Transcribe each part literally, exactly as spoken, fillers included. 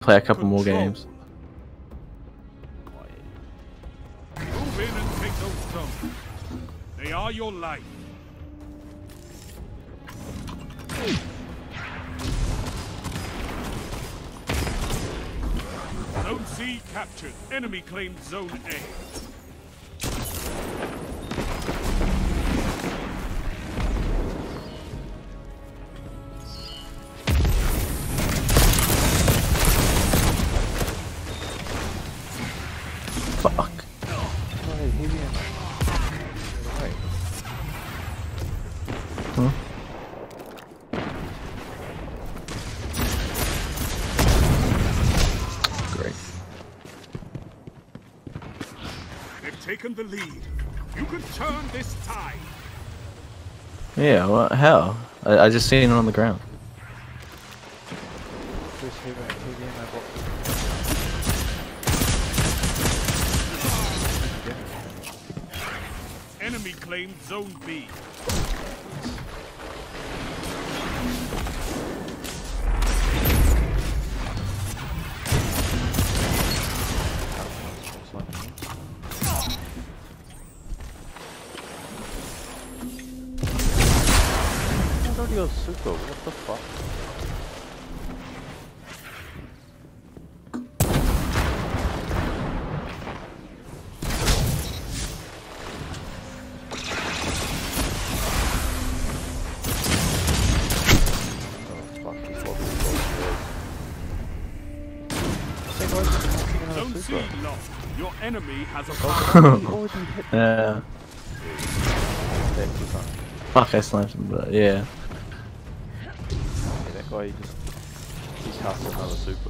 play a couple Control. more games. Move in and take those stones. They are your life. Zone C captured. Enemy claimed Zone A. Fuck. Huh? Great. They've taken the lead. You can turn this tide. Yeah, what? How? I, I just seen it on the ground. Enemy claimed Zone B. Your super, what the fuck? Zone C lost. Your enemy has a Yeah. Fuck, I sniped him, but yeah. Yeah, that guy, he just, he's cast another super.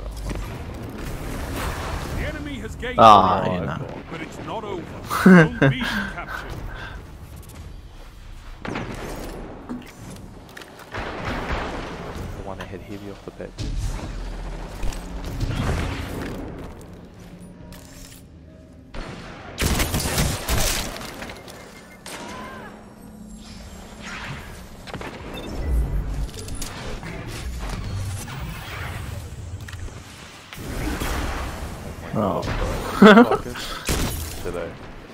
The enemy has gained Ah, the you lead, know. but it's not over. Zone B captured. The one that had heavy off the bat. Oh. Today.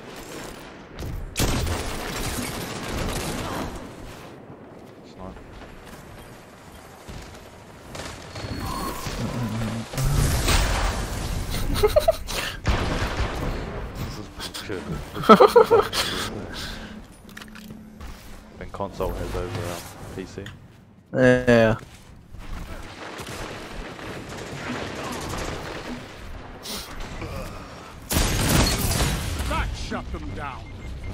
Snipe. This is bullshit. When console has over um, P C. Yeah. That shut them down.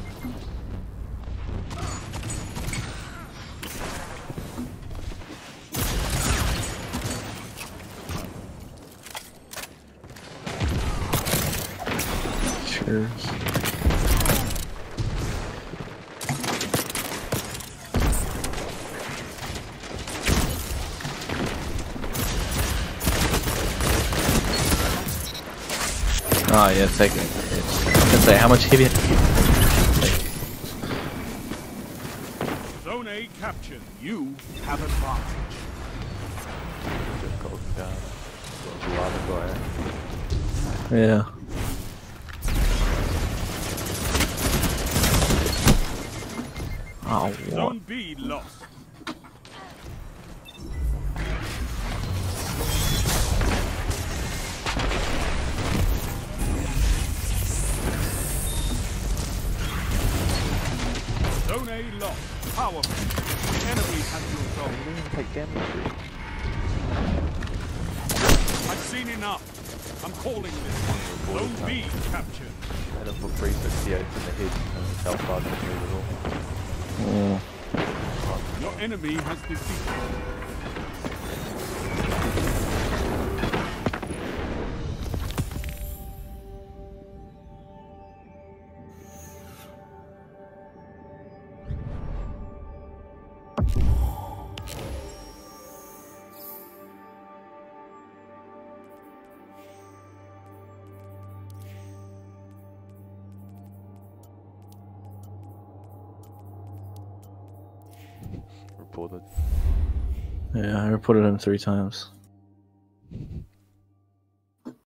Sure. Oh yeah, take it. I was gonna say, how much heavy? Zone A captured. You have advantage. Just got down. Got the other guy. Yeah. Oh, what? Zone B lost. Zone A lost. Power. The enemy has your You zone. didn't even take damage, dude. I've seen enough. I'm calling this. Zone B captured. Had him for three sixty-eight in the head and his health bar didn't move at all. Oh. Your enemy has defeated. Reported. Yeah, I reported him three times.